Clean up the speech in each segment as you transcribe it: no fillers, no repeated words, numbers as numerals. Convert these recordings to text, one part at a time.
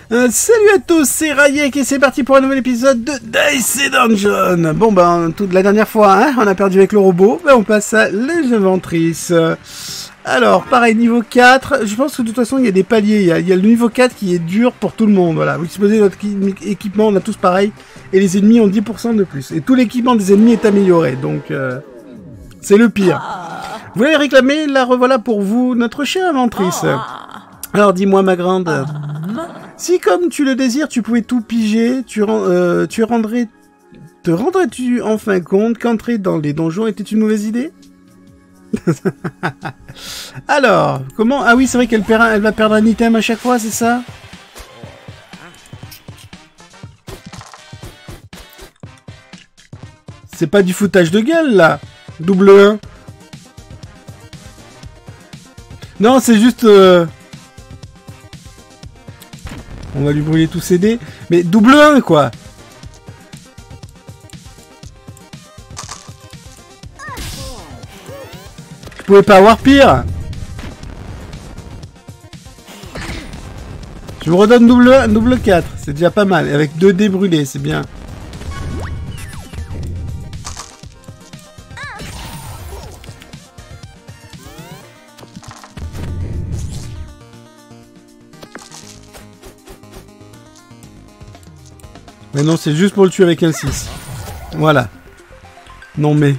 Salut à tous, c'est Rayek et c'est parti pour un nouvel épisode de Dicey Dungeon. Bon ben, toute la dernière fois, hein, on a perdu avec le robot, ben, on passe à l'éleventrice. Alors, pareil, niveau 4, je pense que de toute façon, il y a des paliers. Il y a le niveau 4 qui est dur pour tout le monde, voilà. Vous disposez de votre équipement, on a tous pareil, et les ennemis ont 10% de plus. Et tout l'équipement des ennemis est amélioré, donc c'est le pire. Vous l'avez réclamé, la revoilà pour vous, notre chère inventrice. Alors, dis-moi, ma grande... Si, comme tu le désires, tu pouvais tout piger, te rendrais-tu enfin compte qu'entrer dans les donjons était une mauvaise idée? Alors, comment... Ah oui, c'est vrai qu'elle va perdre un item à chaque fois, c'est ça? C'est pas du foutage de gueule, là. Double 1. Non, c'est juste... On va lui brûler tous ses dés. Mais double 1, quoi. Je pouvais pas avoir pire. Je vous redonne double 1, double 4. C'est déjà pas mal. Avec 2 dés brûlés, c'est bien. Mais non, c'est juste pour le tuer avec un 6. Voilà. Non mais...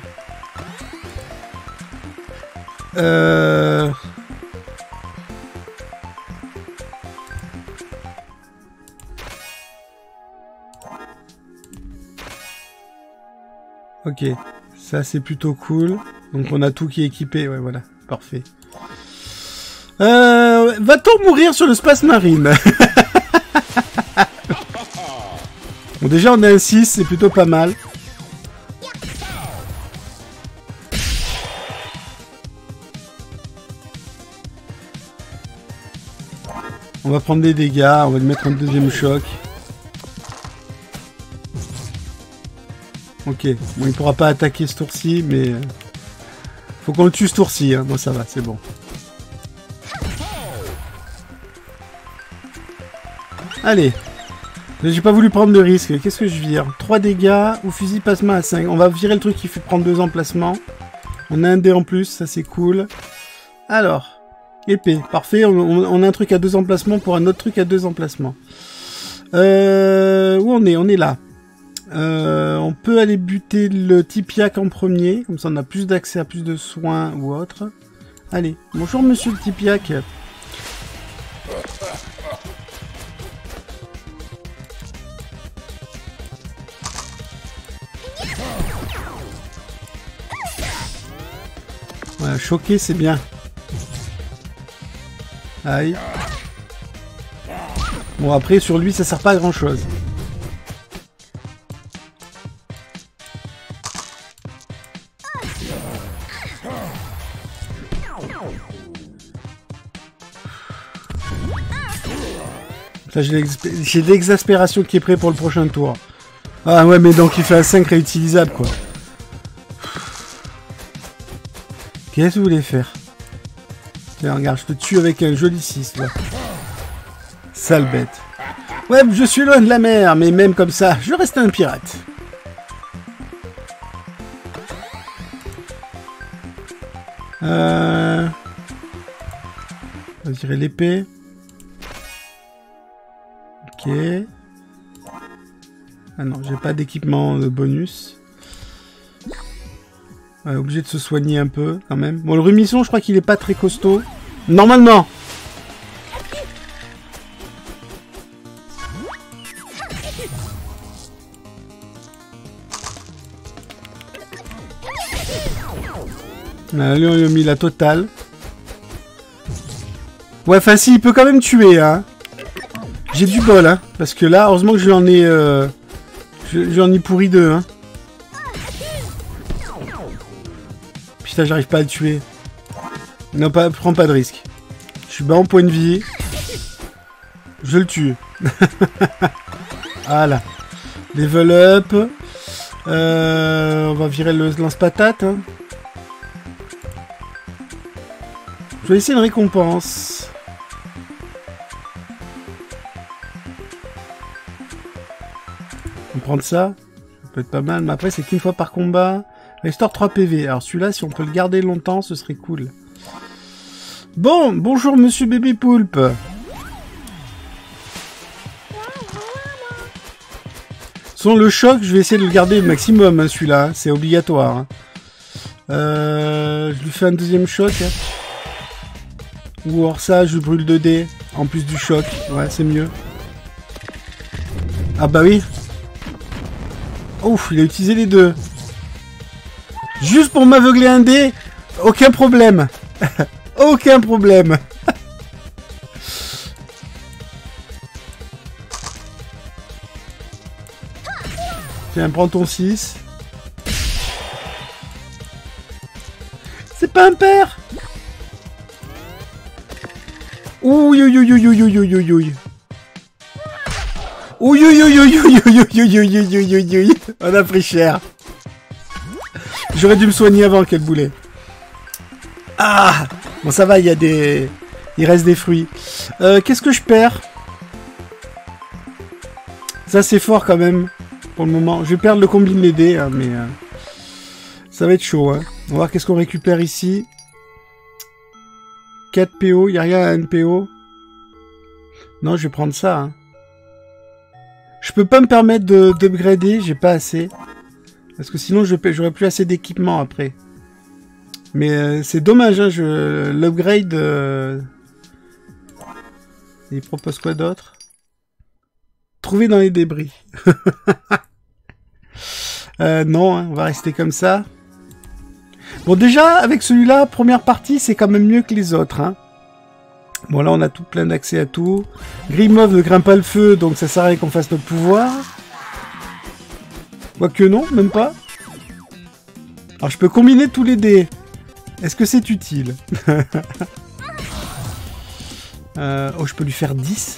Ok. Ça, c'est plutôt cool. Donc, on a tout qui est équipé. Ouais, voilà. Parfait. Va-t-on mourir sur le Space Marine? Bon, déjà, on a un 6, c'est plutôt pas mal. On va prendre des dégâts, on va lui mettre un deuxième choc. Ok, bon, il pourra pas attaquer ce tour-ci, mais... faut qu'on le tue ce tour-ci, hein. Bon, ça va, c'est bon. Allez. J'ai pas voulu prendre de risque. Qu'est-ce que je vire? 3 dégâts ou fusil plasma à 5. On va virer le truc qui fait prendre 2 emplacements. On a un dé en plus, ça c'est cool. Alors, épée, parfait. On a un truc à 2 emplacements pour un autre truc à 2 emplacements. Où on est? On est là. On peut aller buter le Tipiak en premier. Comme ça on a plus d'accès à plus de soins ou autre. Allez, bonjour monsieur le Tipiak. Voilà, choqué, c'est bien. Aïe. Bon, après, sur lui, ça sert pas à grand chose. Là, j'ai l'exaspération qui est prêt pour le prochain tour. Ah ouais, mais donc il fait un 5 réutilisable, quoi. Qu'est-ce que vous voulez faire? Tiens, regarde, je te tue avec un joli 6, là. Sale bête. Ouais, je suis loin de la mer, mais même comme ça, je reste un pirate. On va tirer l'épée. Ok. Ah non, j'ai pas d'équipement de bonus. Ouais, obligé de se soigner un peu, quand même. Bon, le Rumisson, je crois qu'il est pas très costaud. Normalement. Là, lui, on lui a mis la totale. Ouais, enfin, si, il peut quand même tuer, hein. J'ai du bol, hein. Parce que là, heureusement que je lui en ai... je lui en ai pourri 2, hein. Putain, j'arrive pas à le tuer. Non, prends pas de risque. Je suis bas en point de vie. Je le tue. Voilà. Level up. On va virer le lance-patate. Hein. Je vais essayer une récompense. On prend ça. Ça peut être pas mal, mais après c'est qu'une fois par combat. Restore 3 PV. Alors celui-là, si on peut le garder longtemps, ce serait cool. Bon, bonjour monsieur bébé poulpe. Sans le choc, je vais essayer de le garder le maximum, hein, celui-là. C'est obligatoire. Hein. Je lui fais un deuxième choc. Hein. Ou alors ça, je brûle 2 dés. En plus du choc. Ouais, c'est mieux. Ah bah oui. Ouf, il a utilisé les deux. Juste pour m'aveugler un dé. Aucun problème. Aucun problème. Tiens, prends ton 6. C'est pas un père. Ouh, ouh, ouh, ouh, ouh, ouh, ouh, ouh, ouh. Ouh, ouh, ouh, ouh, ouh, ouh, ouh. On a pris cher. J'aurais dû me soigner avant qu'elle boulait. Ah. Bon, ça va, il y a des... Il reste des fruits. Qu'est-ce que je perds? Ça, c'est fort quand même. Pour le moment. Je vais perdre le combine des dés, hein, mais... ça va être chaud, hein. On va voir qu'est-ce qu'on récupère ici. 4 PO. Il n'y a rien à un PO. Non, je vais prendre ça, hein. Je peux pas me permettre d'upgrader. J'ai pas assez. Parce que sinon, j'aurais plus assez d'équipement après. Mais c'est dommage, hein, l'upgrade... Il propose quoi d'autre? Trouver dans les débris. Non, hein, on va rester comme ça. Bon, déjà, avec celui-là, première partie, c'est quand même mieux que les autres. Hein. Bon, là, on a tout plein d'accès à tout. Grimov ne grimpe pas le feu, donc ça sert à rien qu'on fasse notre pouvoir. Quoique non, même pas. Alors, je peux combiner tous les dés. Est-ce que c'est utile? Oh, je peux lui faire 10.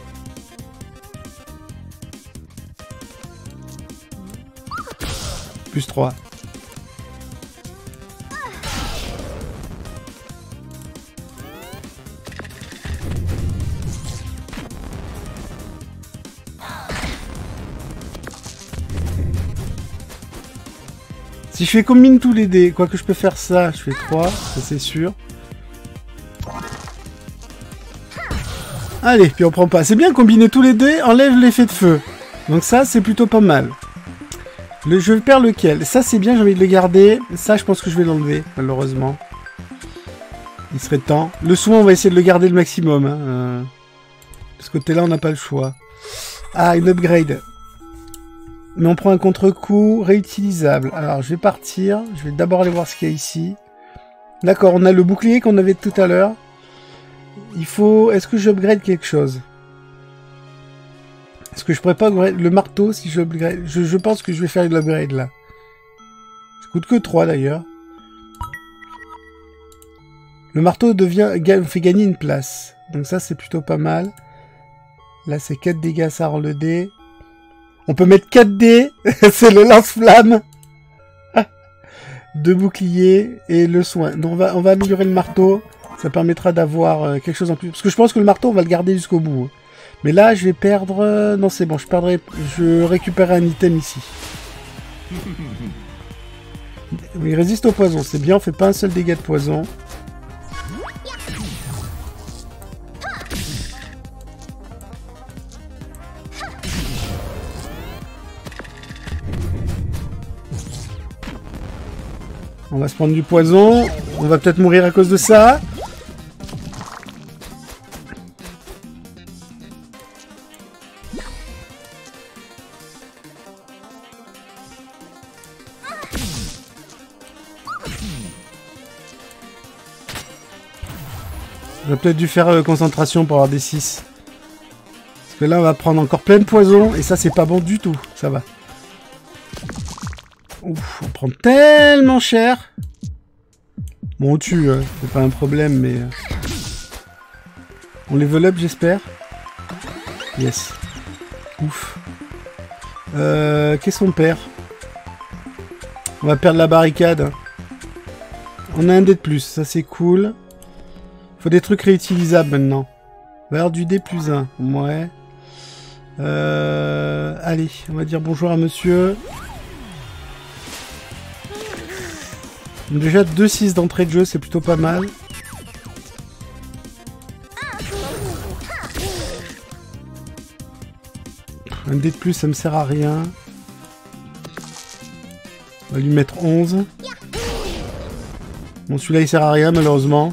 Plus 3. Si je fais combine tous les dés, quoique je peux faire ça, je fais 3, ça c'est sûr. Allez, puis on prend pas. C'est bien, combiner tous les dés enlève l'effet de feu. Donc ça, c'est plutôt pas mal. Je perds lequel? Ça, c'est bien, j'ai envie de le garder. Ça, je pense que je vais l'enlever, malheureusement. Il serait temps. Le soin, on va essayer de le garder le maximum. Hein. De ce côté-là, on n'a pas le choix. Ah, une upgrade. Mais on prend un contre-coup réutilisable. Alors, je vais partir. Je vais d'abord aller voir ce qu'il y a ici. D'accord, on a le bouclier qu'on avait tout à l'heure. Il faut... Est-ce que j'upgrade quelque chose? Est-ce que je pourrais pas upgrade le marteau si je upgrade? Je pense que je vais faire une upgrade là. Ça coûte que 3 d'ailleurs. Le marteau fait gagner une place. Donc ça, c'est plutôt pas mal. Là, c'est 4 dégâts, ça rend le dé. On peut mettre 4 dés. C'est le lance-flamme. 2 boucliers et le soin. Donc on va améliorer le marteau. Ça permettra d'avoir quelque chose en plus. Parce que je pense que le marteau, on va le garder jusqu'au bout. Mais là, je vais perdre... Non, c'est bon, je récupère un item ici. Il résiste au poison. C'est bien, on fait pas un seul dégât de poison. On va se prendre du poison. On va peut-être mourir à cause de ça. J'aurais peut-être dû faire concentration pour avoir des 6. Parce que là, on va prendre encore plein de poison. Et ça, c'est pas bon du tout. Ça va. Ouf, on prend tellement cher. Bon, on tue, c'est pas un problème, mais... On level up, j'espère. Yes. Ouf. Qu'est-ce qu'on perd? On va perdre la barricade. On a un dé de plus, ça c'est cool. Faut des trucs réutilisables maintenant. On va avoir du D plus 1, ouais. Allez, on va dire bonjour à monsieur. Déjà 2-6 d'entrée de jeu, c'est plutôt pas mal. Un dé de plus, ça me sert à rien. On va lui mettre 11. Bon, celui-là, il sert à rien, malheureusement.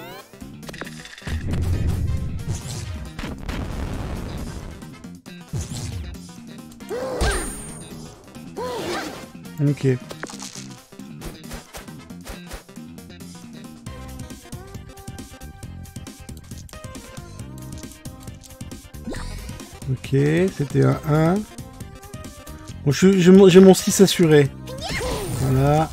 Ok. Ok, c'était un 1. Bon, j'ai mon 6 assuré. Voilà.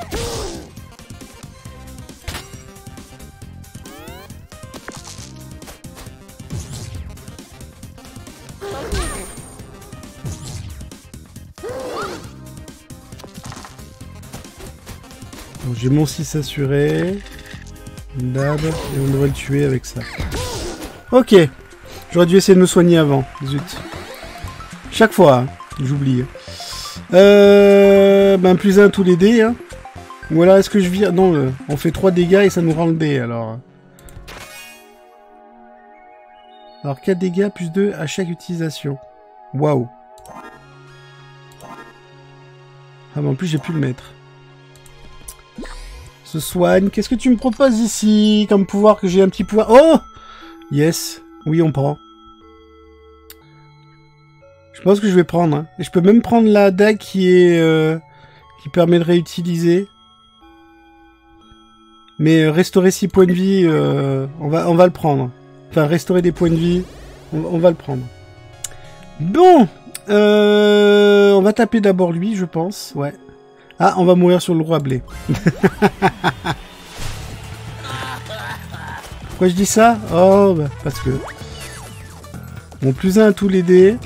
Bon, j'ai mon 6 assuré. Dab, et on devrait le tuer avec ça. Ok. J'aurais dû essayer de me soigner avant. Zut. Chaque fois, hein. J'oublie. Ben plus 1 tous les dés. Hein. Ou alors est-ce que je vire... Non, on fait 3 dégâts et ça nous rend le dé alors. Alors 4 dégâts plus 2 à chaque utilisation. Waouh. Ah mais en plus j'ai pu le mettre. Se soigne. Qu'est-ce que tu me proposes ici comme pouvoir, que j'ai un petit pouvoir? Oh! Yes. Oui, on prend. Je pense que je vais prendre. Hein. Et je peux même prendre la dague qui est... qui permet de réutiliser. Mais restaurer 6 points de vie, on va le prendre. Enfin, restaurer des points de vie, on va le prendre. Bon, on va taper d'abord lui, je pense. Ouais. Ah, on va mourir sur le roi blé. Pourquoi je dis ça? Oh, bah, parce que... Bon, plus 1 à tous les dés.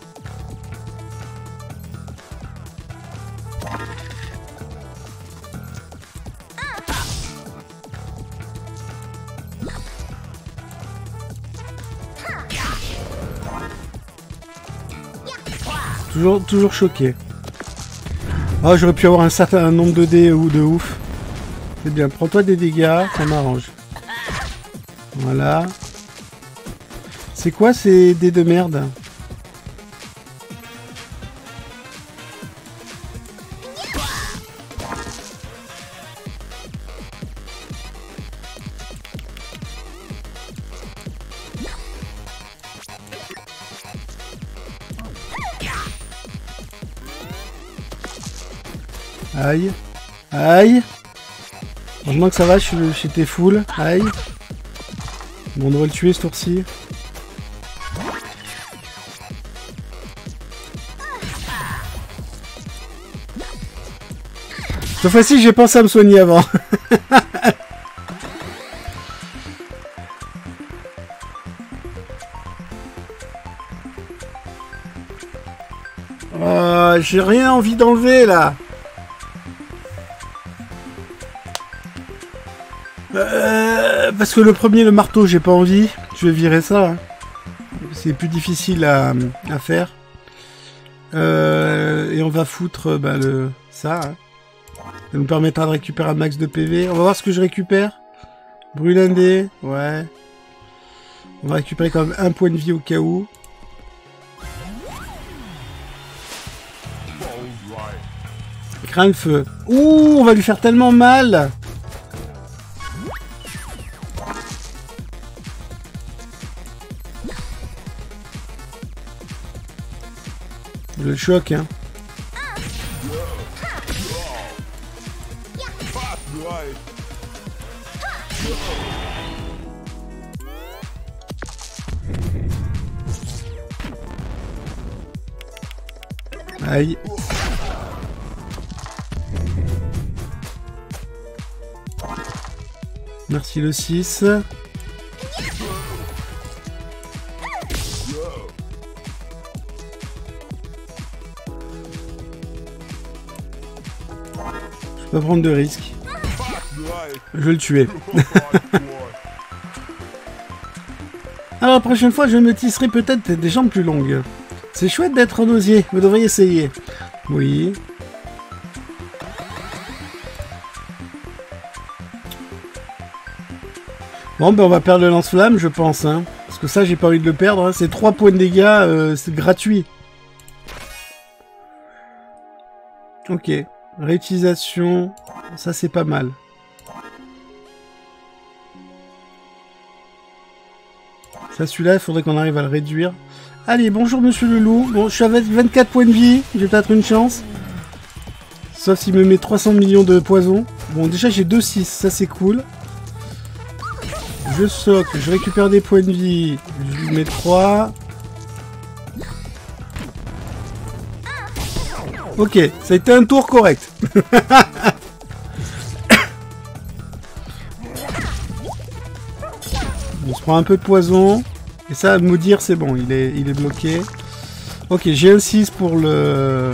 Toujours choqué. Oh, j'aurais pu avoir un certain nombre de dés ou de ouf. C'est bien, prends-toi des dégâts, ça m'arrange. Voilà. C'est quoi ces dés de merde? Aïe. Aïe. Heureusement que ça va, j'étais full. Aïe. Bon, on devrait le tuer ce tour-ci. Cette fois-ci, j'ai pensé à me soigner avant. Oh, j'ai rien envie d'enlever là. Parce que le premier, le marteau, j'ai pas envie. Je vais virer ça. Hein. C'est plus difficile à faire. Et on va foutre bah, ça. Hein. Ça nous permettra de récupérer un max de PV. On va voir ce que je récupère. Brûle un dé. Ouais. On va récupérer quand même un point de vie au cas où. Crains le feu. Ouh, on va lui faire tellement mal. Le choc, hein. Aïe. Merci le 6. Je peux pas prendre de risques. Je vais le tuer. Alors la prochaine fois, je me tisserai peut-être des jambes plus longues. C'est chouette d'être un osier, vous devriez essayer. Oui. Bon, ben on va perdre le lance-flamme, je pense. Hein. Parce que ça, j'ai pas envie de le perdre. Hein. C'est 3 points de dégâts, c'est gratuit. Ok. Réutilisation. Ça, c'est pas mal. Ça, celui-là, il faudrait qu'on arrive à le réduire. Allez, bonjour, monsieur le loup. Bon, je suis avec 24 points de vie. J'ai peut-être une chance. Sauf s'il me met 300 millions de poison. Bon, déjà, j'ai 2-6. Ça, c'est cool. Je socle, je récupère des points de vie, je lui mets 3. Ok, ça a été un tour correct. On se prend un peu de poison. Et ça, maudire, c'est bon, il est bloqué. Ok, j'ai un 6 pour le...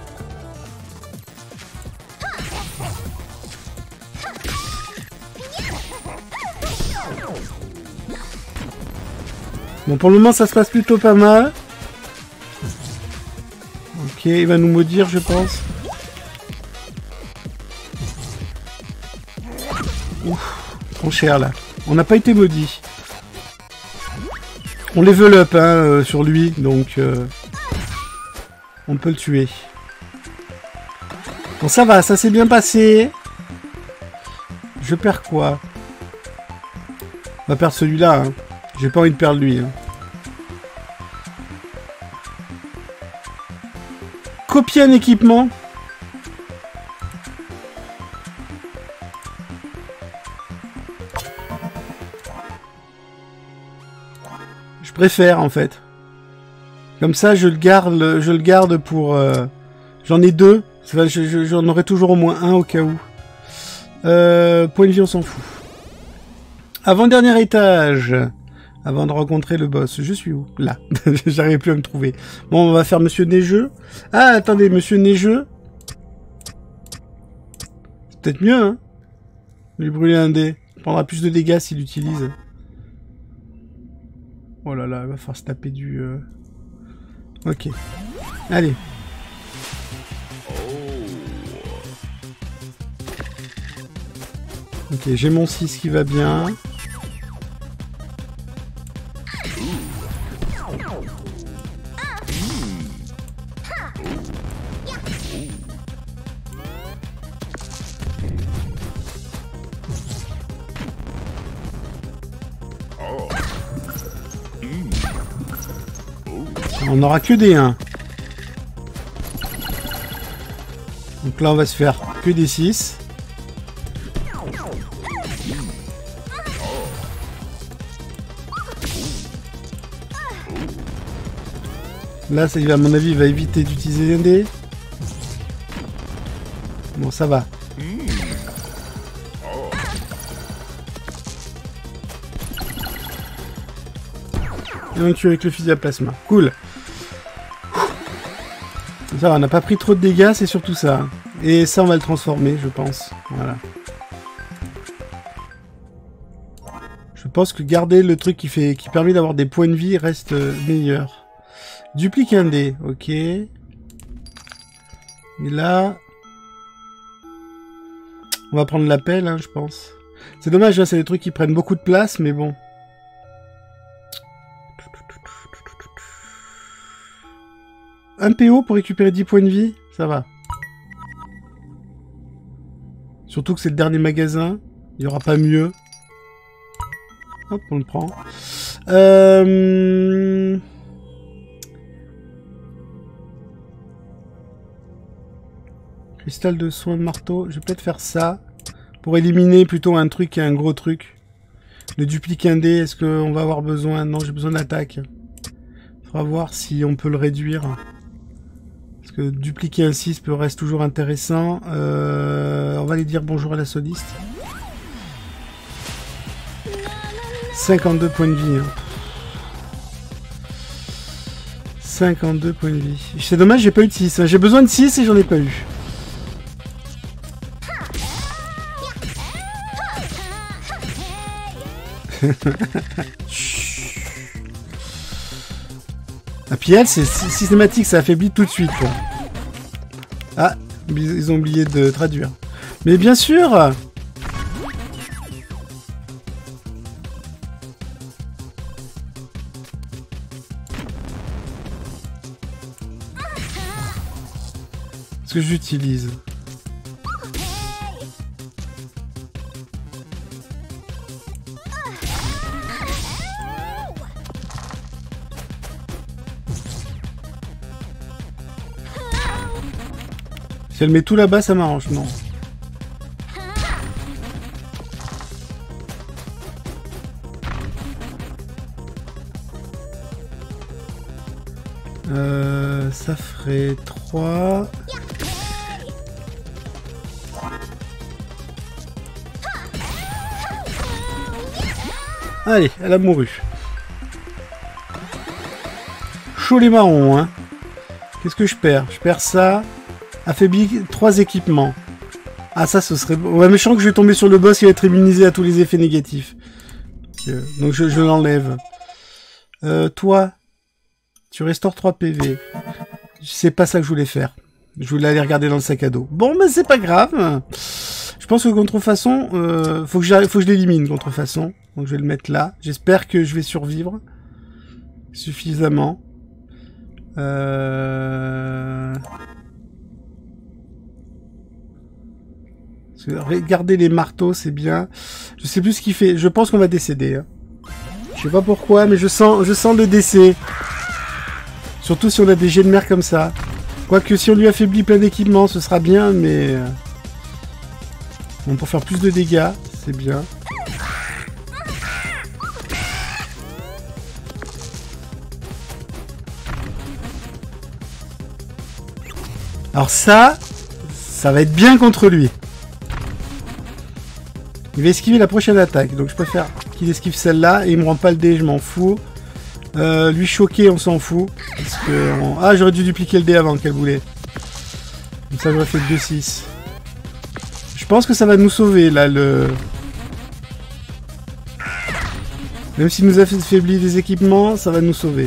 Bon, pour le moment, ça se passe plutôt pas mal. Ok, il va nous maudire, je pense. Ouf, trop cher, là. On n'a pas été maudit. On level up, hein, sur lui, donc... on peut le tuer. Bon, ça va, ça s'est bien passé. Je perds quoi? On va perdre celui-là, hein. J'ai pas envie de perdre lui. Hein. Copier un équipement. Je préfère en fait. Comme ça, je le garde pour. J'en ai 2. J'en aurai toujours au moins un au cas où. Point de vie, on s'en fout. Avant-dernier étage. Avant de rencontrer le boss. Je suis où? Là. J'arrive plus à me trouver. Bon, on va faire Monsieur Neigeux. Ah, attendez, Monsieur Neigeux. C'est peut-être mieux, hein? Lui brûler un dé. Il prendra plus de dégâts s'il l'utilise. Oh là là, il va falloir se taper du... Ok. Allez. Ok, j'ai mon 6 qui va bien. On n'aura que des 1. Donc là, on va se faire que des 6. Là, ça, à mon avis, il va éviter d'utiliser un dé. Bon, ça va. Et on tue avec le fusil à plasma. Cool. Ça va, on n'a pas pris trop de dégâts, c'est surtout ça. Et ça, on va le transformer, je pense. Voilà. Je pense que garder le truc qui permet d'avoir des points de vie reste meilleur. Duplique un dé, ok. Et là... on va prendre la pelle, hein, je pense. C'est dommage, hein, c'est des trucs qui prennent beaucoup de place, mais bon. Un PO pour récupérer 10 points de vie, ça va. Surtout que c'est le dernier magasin, il n'y aura pas mieux. Hop, on le prend. Cristal de soin de marteau, je vais peut-être faire ça. Pour éliminer plutôt un truc et un gros truc. Le duplique un dé, est-ce qu'on va avoir besoin? Non, j'ai besoin d'attaque. Il faudra voir si on peut le réduire. Parce que dupliquer un 6 reste toujours intéressant. On va aller dire bonjour à la soliste. 52 points de vie. Hein. 52 points de vie. C'est dommage, j'ai pas eu de 6. Hein. J'ai besoin de 6 et j'en ai pas eu. Ah, puis elle, c'est systématique, ça affaiblit tout de suite. Quoi. Ah, ils ont oublié de traduire. Mais bien sûr. Ce que j'utilise. Si elle met tout là-bas, ça m'arrange, non. Ça ferait 3. Allez, elle a mouru. Chaud les marrons, hein. Qu'est-ce que je perds? Je perds ça. Affaibli 3 équipements. Ah, ça, ce serait... Ouais, mais je sens que je vais tomber sur le boss qui va être immunisé à tous les effets négatifs. Donc, je l'enlève. Toi, tu restaures 3 PV. C'est pas ça que je voulais faire. Je voulais aller regarder dans le sac à dos. Bon, mais c'est pas grave. Je pense que contrefaçon, faut que je l'élimine, contrefaçon. Donc, je vais le mettre là. J'espère que je vais survivre. Suffisamment. Regardez les marteaux, c'est bien. Je sais plus ce qu'il fait. Je pense qu'on va décéder. Hein. Je sais pas pourquoi, mais je sens le décès. Surtout si on a des jets de mer comme ça. Quoique si on lui affaiblit plein d'équipements, ce sera bien, mais... Bon, pour faire plus de dégâts, c'est bien. Alors ça va être bien contre lui. Il va esquiver la prochaine attaque, donc je préfère qu'il esquive celle-là, et il me rend pas le dé, je m'en fous. Lui choquer, on s'en fout. Parce que ah, j'aurais dû dupliquer le dé avant, quel boulet. Comme ça, j'aurais fait 2-6. Je pense que ça va nous sauver, là, le... Même s'il nous a affaibli des équipements, ça va nous sauver.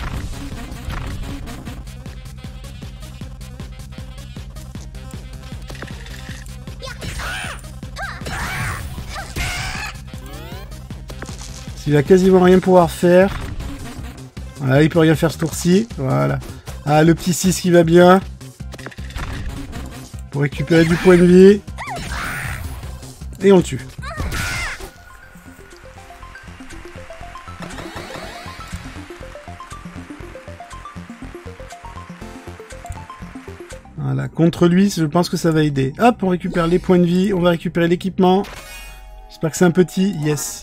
Il va quasiment rien pouvoir faire. Voilà, il peut rien faire ce tour-ci. Voilà. Ah, le petit 6 qui va bien. Pour récupérer du point de vie. Et on le tue. Voilà. Contre lui, je pense que ça va aider. Hop, on récupère les points de vie. On va récupérer l'équipement. J'espère que c'est un petit. Yes.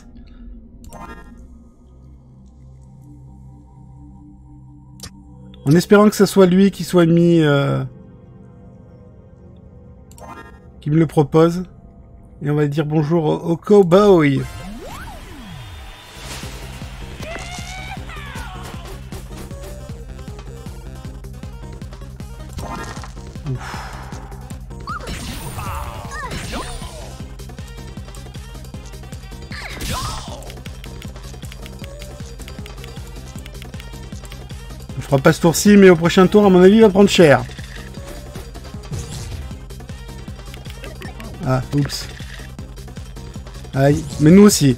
En espérant que ce soit lui qui soit mis... qui me le propose. Et on va dire bonjour au cowboy. Je ferai pas ce tour-ci, mais au prochain tour, à mon avis, il va prendre cher. Ah, oups. Aïe, mais nous aussi.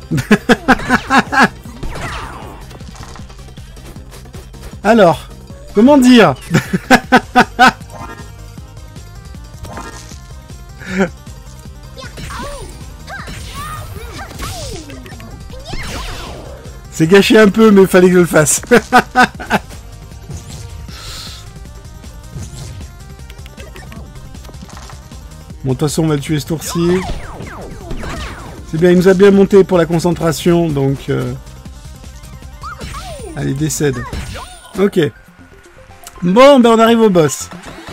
Alors, comment dire? C'est gâché un peu, mais il fallait que je le fasse. Bon, de toute façon, on va le tuer ce tour-ci. C'est bien, il nous a bien monté pour la concentration, donc... Allez, décède. Ok. Bon, ben on arrive au boss.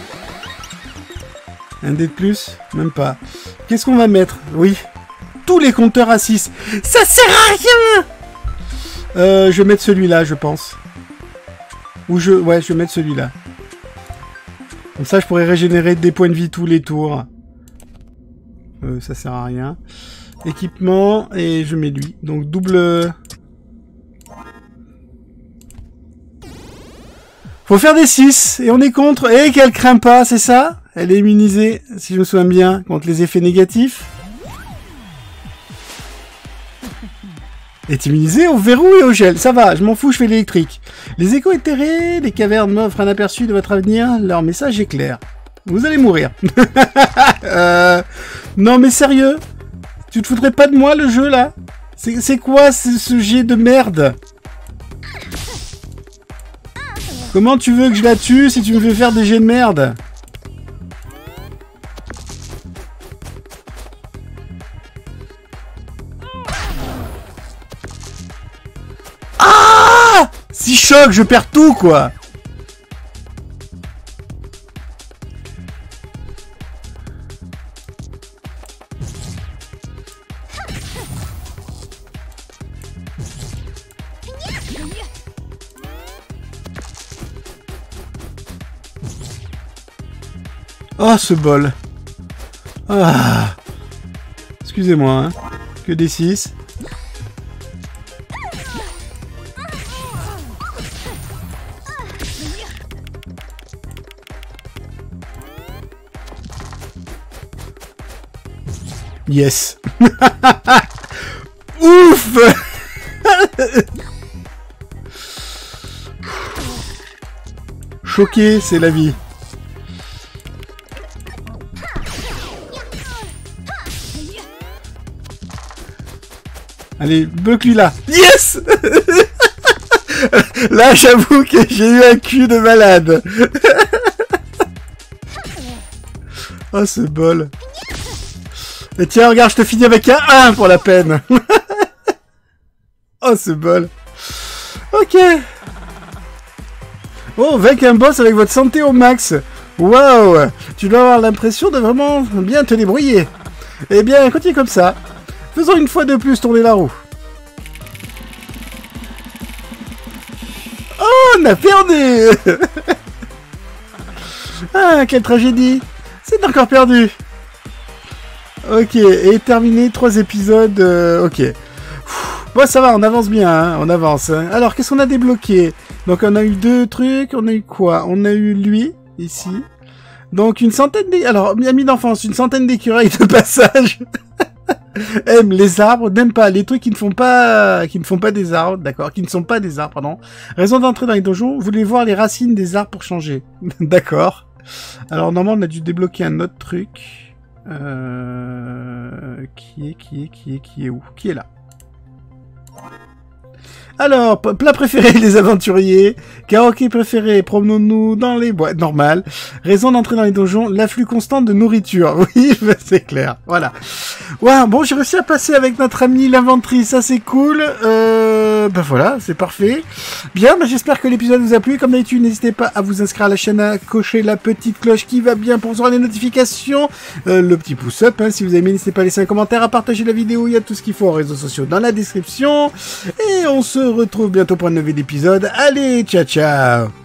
Un dé de plus? Même pas. Qu'est-ce qu'on va mettre? Oui. Tous les compteurs à 6. Ça sert à rien! Je vais mettre celui-là, je pense. Ou je... Ouais, je vais mettre celui-là. Comme ça, je pourrais régénérer des points de vie tous les tours. Ça sert à rien. Équipement, et je mets lui. Donc double... Faut faire des 6, et on est contre, et qu'elle craint pas, c'est ça? Elle est immunisée, si je me souviens bien, contre les effets négatifs. Elle est immunisée au verrou et au gel, ça va, je m'en fous, je fais l'électrique. Les échos éthérés, les cavernes m'offrent un aperçu de votre avenir, leur message est clair. Vous allez mourir. Non mais sérieux? Tu te foutrais pas de moi le jeu là? C'est quoi ce jet de merde? Comment tu veux que je la tue si tu me fais faire des jets de merde? Ah! Si choc, je perds tout quoi! Oh, ce bol. Ah. Excusez-moi, hein. Que des 6. Yes. Ouf. Choqué, c'est la vie. Allez, bloque-lui là. Yes. Là, j'avoue que j'ai eu un cul de malade. Oh, ce bol. Et tiens, regarde, je te finis avec un 1 pour la peine. Oh, ce bol. Ok. Oh, vainc un boss avec votre santé au max. Waouh. Tu dois avoir l'impression de vraiment bien te débrouiller. Eh bien, continue comme ça. Faisons une fois de plus tourner la roue. Oh, on a perdu. Ah, quelle tragédie. C'est encore perdu. Ok, et terminé, 3 épisodes. Ok. Bon, ça va, on avance bien, hein, on avance. Hein. Alors, qu'est-ce qu'on a débloqué? Donc, on a eu 2 trucs. On a eu quoi? On a eu lui, ici. Donc, une centaine d'écureuils. Alors, ami d'enfance, une centaine d'écureuils de passage. Aime les arbres, n'aime pas les trucs qui ne font pas des arbres, d'accord, qui ne sont pas des arbres, pardon. Raison d'entrer dans les donjons, vous voulez voir les racines des arbres pour changer. D'accord. Alors normalement on a dû débloquer un autre truc. Qui est où? Qui est là? Alors, plat préféré, les aventuriers. Karaoké préféré, promenons-nous dans les bois. Normal. Raison d'entrer dans les donjons, l'afflux constant de nourriture. Oui, c'est clair. Voilà. Ouais, bon, j'ai réussi à passer avec notre amie l'inventrice. Ça, c'est cool. Ben voilà, c'est parfait. Bien, ben j'espère que l'épisode vous a plu. Comme d'habitude, n'hésitez pas à vous inscrire à la chaîne, à cocher la petite cloche qui va bien pour recevoir les notifications. Le petit pouce-up, hein, si vous aimez, n'hésitez pas à laisser un commentaire, à partager la vidéo. Il y a tout ce qu'il faut aux réseaux sociaux dans la description. Et on se retrouve bientôt pour un nouvel épisode. Allez, ciao ciao.